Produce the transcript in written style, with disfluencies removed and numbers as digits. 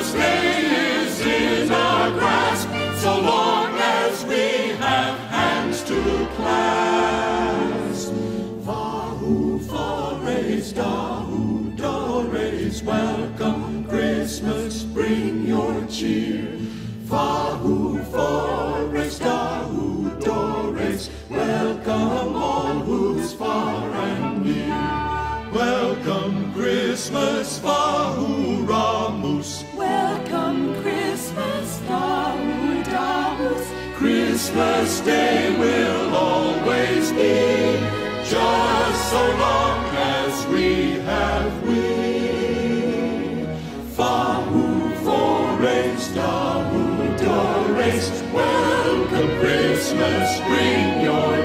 Christmas Day is in our grasp, so long as we have hands to clasp. Fahu forays, dahu dores, welcome Christmas, bring your cheer. Fahu forays, dahu dores, welcome all who's far and near. Welcome Christmas, Fahu Ramus. Welcome Christmas, Dahu Damus. Christmas Day will always be, just so long as we have we. Fahu forays, dahu dores, welcome Christmas, bring your